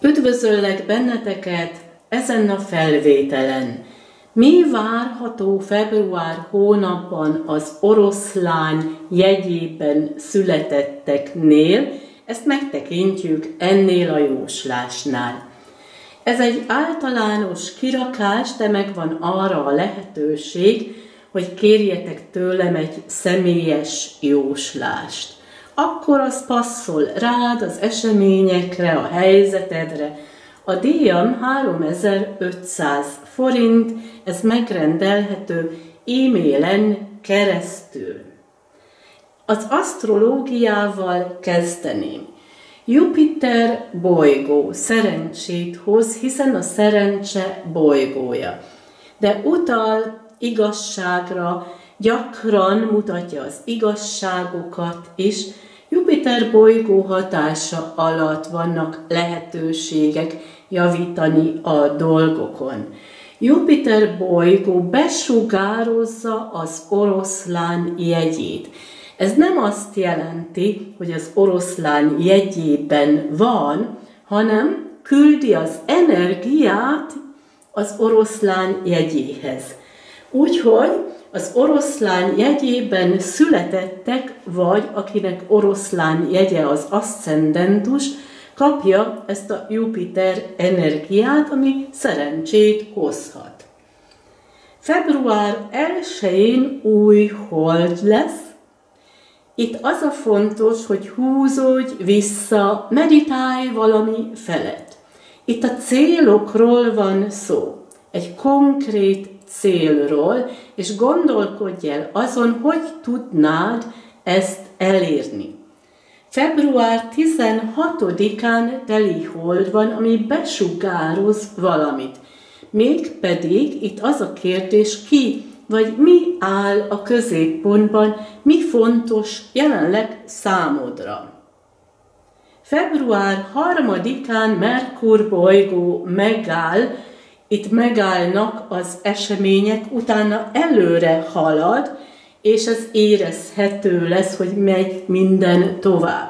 Üdvözöllek benneteket ezen a felvételen. Mi várható február hónapban az oroszlány jegyében születetteknél? Ezt megtekintjük ennél a jóslásnál. Ez egy általános kirakás, de megvan arra a lehetőség, hogy kérjetek tőlem egy személyes jóslást. Akkor az passzol rád, az eseményekre, a helyzetedre. A díjam 3500 forint, ez megrendelhető e-mailen keresztül. Az asztrológiával kezdeném. Jupiter bolygó szerencsét hoz, hiszen a szerencse bolygója. De utal igazságra, gyakran mutatja az igazságokat is. Jupiter bolygó hatása alatt vannak lehetőségek javítani a dolgokon. Jupiter bolygó besugározza az oroszlán jegyét. Ez nem azt jelenti, hogy az oroszlán jegyében van, hanem küldi az energiát az oroszlán jegyéhez. Úgyhogy az oroszlán jegyében születettek, vagy akinek oroszlán jegye az aszcendentus, kapja ezt a Jupiter energiát, ami szerencsét hozhat. Február 1-én új hold lesz. Itt az a fontos, hogy húzódj vissza, meditálj valami felett. Itt a célokról van szó, egy konkrét célról, és gondolkodj el azon, hogy tudnád ezt elérni. Február 16-án telihold van, ami besugároz valamit. Mégpedig itt az a kérdés, ki vagy mi áll a középpontban, mi fontos jelenleg számodra. Február 3-án Merkur bolygó megáll, itt megállnak az események, utána előre halad, és ez érezhető lesz, hogy megy minden tovább.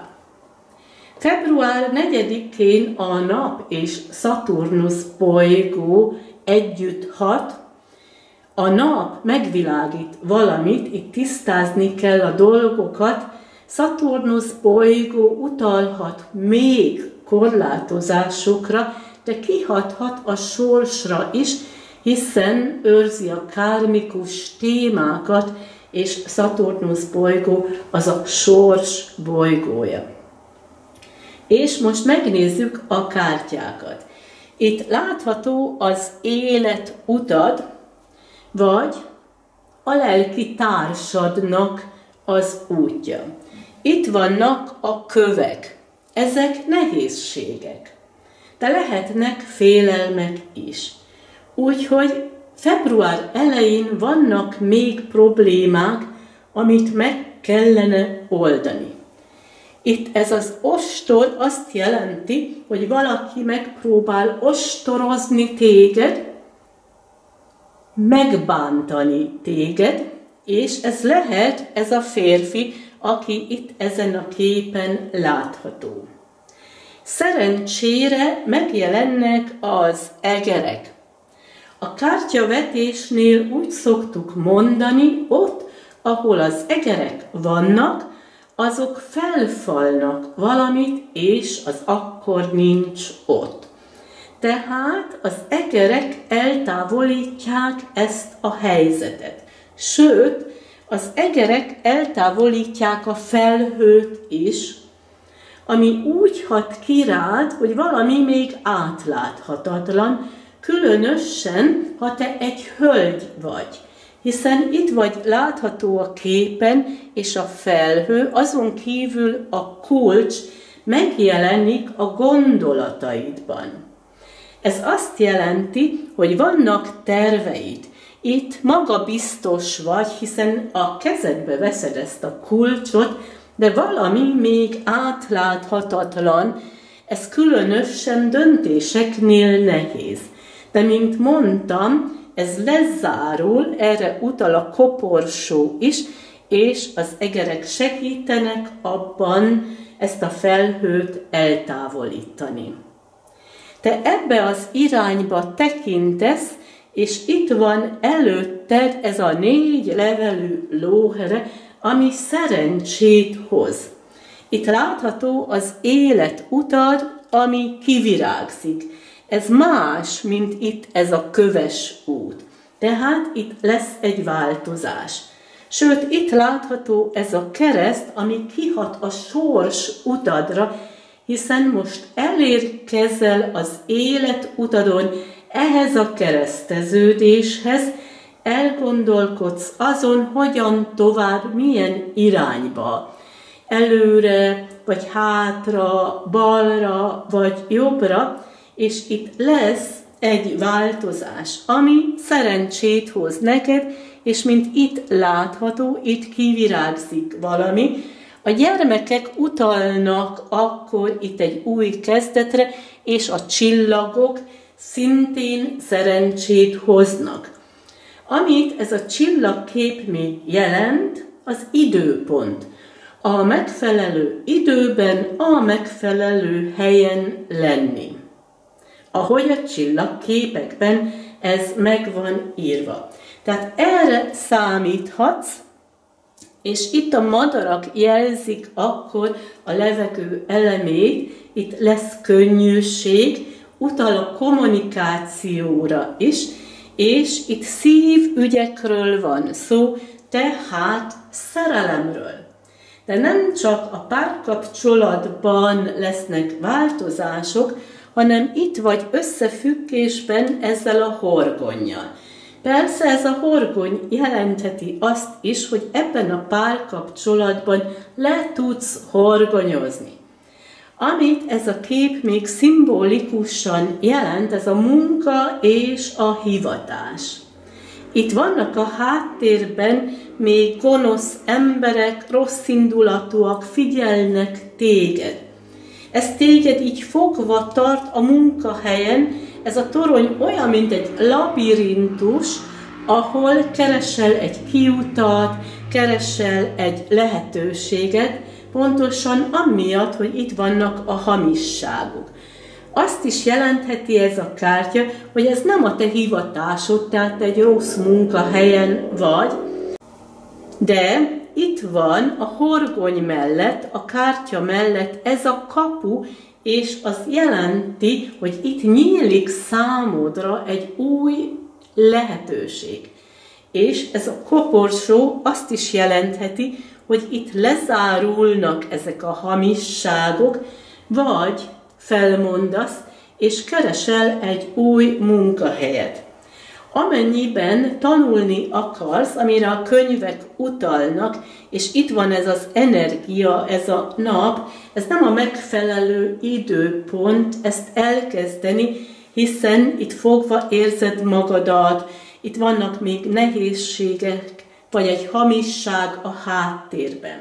Február 4-én a Nap és Szaturnusz bolygó együtt hat. A Nap megvilágít valamit, itt tisztázni kell a dolgokat. Szaturnusz bolygó utalhat még korlátozásokra, de kihathat a sorsra is, hiszen őrzi a kármikus témákat, és Szaturnusz bolygó az a sors bolygója. És most megnézzük a kártyákat. Itt látható az életutad, vagy a lelki társadnak az útja. Itt vannak a kövek. Ezek nehézségek. De lehetnek félelmek is. Úgyhogy február elején vannak még problémák, amit meg kellene oldani. Itt ez az ostor azt jelenti, hogy valaki megpróbál ostorozni téged, megbántani téged, és ez lehet ez a férfi, aki itt ezen a képen látható. Szerencsére megjelennek az egerek. A kártyavetésnél úgy szoktuk mondani, ott, ahol az egerek vannak, azok felfalnak valamit, és az akkor nincs ott. Tehát az egerek eltávolítják ezt a helyzetet. Sőt, az egerek eltávolítják a felhőt is, ami úgy hat ki rád, hogy valami még átláthatatlan, különösen, ha te egy hölgy vagy. Hiszen itt vagy látható a képen, és a felhő, azon kívül a kulcs megjelenik a gondolataidban. Ez azt jelenti, hogy vannak terveid. Itt magabiztos vagy, hiszen a kezedbe veszed ezt a kulcsot, de valami még átláthatatlan, ez különösen döntéseknél nehéz. De mint mondtam, ez lezárul, erre utal a koporsó is, és az egerek segítenek abban ezt a felhőt eltávolítani. te ebbe az irányba tekintesz, és itt van előtted ez a 4 levelű lóhere, ami szerencsét hoz. Itt látható az életutad, ami kivirágzik. Ez más, mint itt ez a köves út. Tehát itt lesz egy változás. Sőt, itt látható ez a kereszt, ami kihat a sors utadra, hiszen most elérkezel az életutadon ehhez a kereszteződéshez, elgondolkodsz azon, hogyan tovább, milyen irányba. Előre, vagy hátra, balra, vagy jobbra, és itt lesz egy változás, ami szerencsét hoz neked, és mint itt látható, itt kivirágzik valami. A gyermekek utalnak akkor itt egy új kezdetre, és a csillagok szintén szerencsét hoznak. Amit ez a csillagkép még jelent, az időpont. A megfelelő időben, a megfelelő helyen lenni. Ahogy a csillagképekben ez meg van írva. Tehát erre számíthatsz, és itt a madarak jelzik akkor a levegő elemét, itt lesz könnyűség, utal a kommunikációra is, és itt szívügyekről van szó, tehát szerelemről. De nem csak a párkapcsolatban lesznek változások, hanem itt vagy összefüggésben ezzel a horgonnyal. Persze ez a horgony jelentheti azt is, hogy ebben a párkapcsolatban le tudsz horgonyozni. Amit ez a kép még szimbolikusan jelent, ez a munka és a hivatás. Itt vannak a háttérben még gonosz emberek, rosszindulatúak, figyelnek téged. Ez téged így fogva tart a munkahelyen, ez a torony olyan, mint egy labirintus, ahol keresel egy kiutat, keresel egy lehetőséget, pontosan amiatt, hogy itt vannak a hamisságok. Azt is jelentheti ez a kártya, hogy ez nem a te hivatásod, tehát egy rossz munkahelyen vagy, de itt van a horgony mellett, a kártya mellett ez a kapu, és az jelenti, hogy itt nyílik számodra egy új lehetőség. És ez a koporsó azt is jelentheti, hogy itt lezárulnak ezek a hamisságok, vagy felmondasz, és keresel egy új munkahelyet. Amennyiben tanulni akarsz, amire a könyvek utalnak, és itt van ez az energia, ez a nap, ez nem a megfelelő időpont ezt elkezdeni, hiszen itt fogva érzed magadat, itt vannak még nehézségek, vagy egy hamisság a háttérben.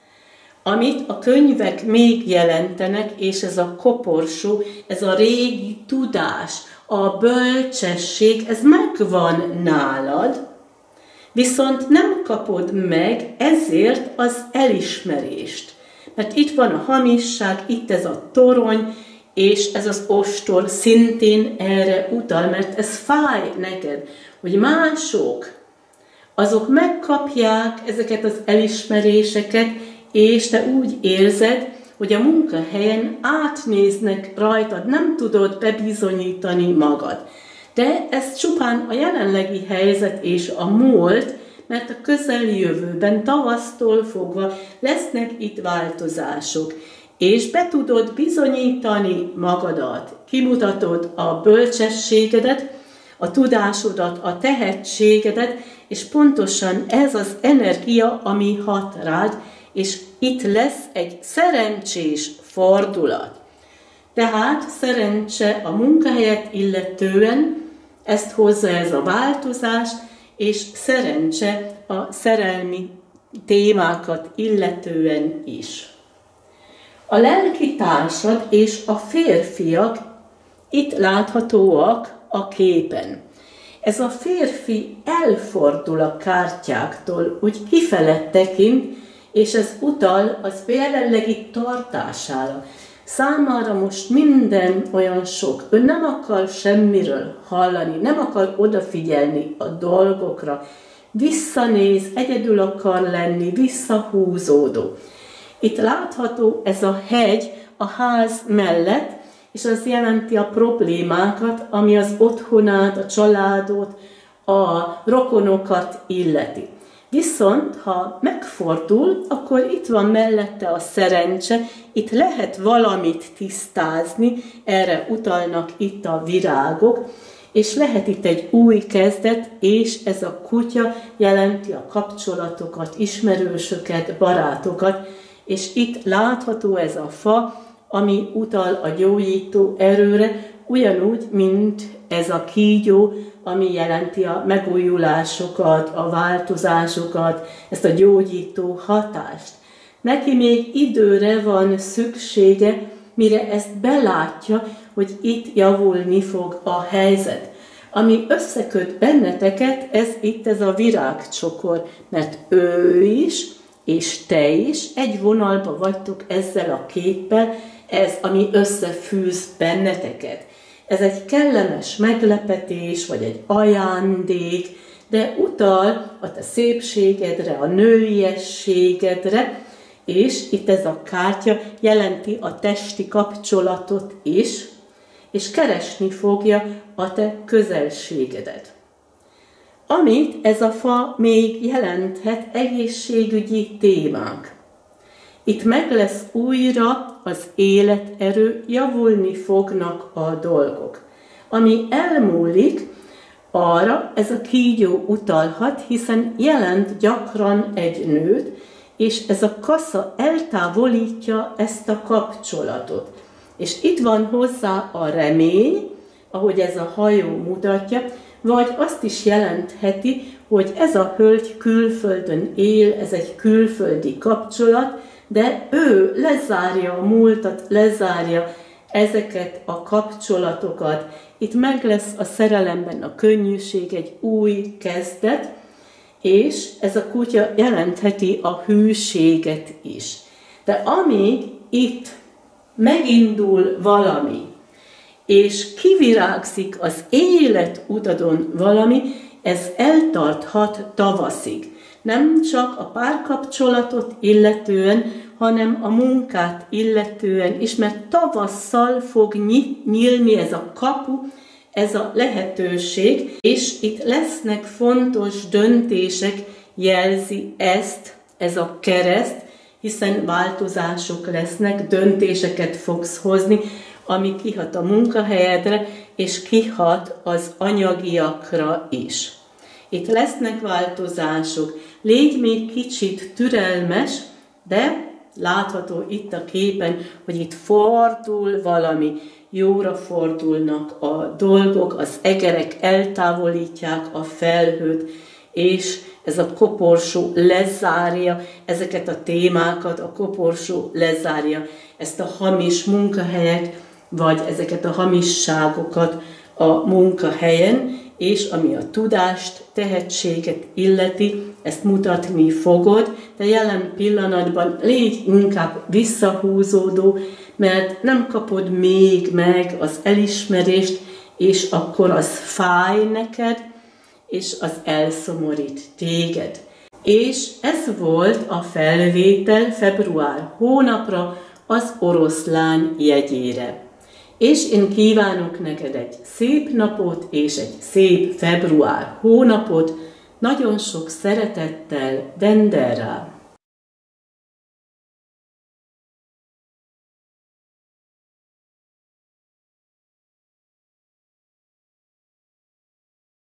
Amit a könyvek még jelentenek, és ez a koporsó, ez a régi tudás, a bölcsesség, ez megvan nálad, viszont nem kapod meg ezért az elismerést. Mert itt van a hamisság, itt ez a torony, és ez az ostor szintén erre utal, mert ez fáj neked, hogy mások, azok megkapják ezeket az elismeréseket, és te úgy érzed, hogy a munkahelyen átnéznek rajtad, nem tudod bebizonyítani magad. De ez csupán a jelenlegi helyzet és a múlt, mert a közeljövőben, tavasztól fogva lesznek itt változások, és be tudod bizonyítani magadat, kimutatod a bölcsességedet, a tudásodat, a tehetségedet, és pontosan ez az energia, ami hat rád, és itt lesz egy szerencsés fordulat. Tehát szerencse a munkahelyet illetően, ezt hozza ez a változás, és szerencse a szerelmi témákat illetően is. A lelki társad és a férfiak itt láthatóak a képen. Ez a férfi elfordul a kártyáktól, úgy kifele tekint, és ez utal az jelenlegi tartására. Számára most minden olyan sok. Ő nem akar semmiről hallani, nem akar odafigyelni a dolgokra. Visszanéz, egyedül akar lenni, visszahúzódó. Itt látható ez a hegy a ház mellett, és az jelenti a problémákat, ami az otthonát, a családot, a rokonokat illeti. Viszont, ha megfordul, akkor itt van mellette a szerencse, itt lehet valamit tisztázni, erre utalnak itt a virágok, és lehet itt egy új kezdet, és ez a kutya jelenti a kapcsolatokat, ismerősöket, barátokat, és itt látható ez a fa, ami utal a gyógyító erőre, ugyanúgy, mint ez a kígyó, ami jelenti a megújulásokat, a változásokat, ezt a gyógyító hatást. Neki még időre van szüksége, mire ezt belátja, hogy itt javulni fog a helyzet. Ami összeköt benneteket, ez a virágcsokor, mert ő is, és te is egy vonalba vagytok ezzel a képpel, ez, ami összefűz benneteket. Ez egy kellemes meglepetés, vagy egy ajándék, de utal a te szépségedre, a nőiességedre, és itt ez a kártya jelenti a testi kapcsolatot is, és keresni fogja a te közelségedet. Amit ez a fa még jelenthet, egészségügyi témák. Itt meg lesz újra az életerő, javulni fognak a dolgok. Ami elmúlik, arra ez a kígyó utalhat, hiszen jelent gyakran egy nőt, és ez a kasza eltávolítja ezt a kapcsolatot. És itt van hozzá a remény, ahogy ez a hajó mutatja, vagy azt is jelentheti, hogy ez a hölgy külföldön él, ez egy külföldi kapcsolat, de ő lezárja a múltat, lezárja ezeket a kapcsolatokat. Itt meg lesz a szerelemben a könnyűség, egy új kezdet, és ez a kutya jelentheti a hűséget is. De amíg itt megindul valami, és kivirágzik az életutadon valami, ez eltarthat tavaszig. Nem csak a párkapcsolatot illetően, hanem a munkát illetően is, mert tavasszal fog nyílni ez a kapu, ez a lehetőség, és itt lesznek fontos döntések, jelzi ezt, ez a kereszt, hiszen változások lesznek, döntéseket fogsz hozni, ami kihat a munkahelyedre, és kihat az anyagiakra is. Itt lesznek változások, légy még kicsit türelmes, de látható itt a képen, hogy itt fordul valami, jóra fordulnak a dolgok, az egerek eltávolítják a felhőt, és ez a koporsó lezárja ezeket a témákat, a koporsó lezárja ezt a hamis munkahelyet, vagy ezeket a hamisságokat a munkahelyen, és ami a tudást, tehetséget illeti, ezt mutatni fogod, de jelen pillanatban légy inkább visszahúzódó, mert nem kapod még meg az elismerést, és akkor az fáj neked, és az elszomorít téged. És ez volt a felvétel február hónapra az oroszlány jegyére. És én kívánok neked egy szép napot és egy szép február hónapot, nagyon sok szeretettel, Denderá!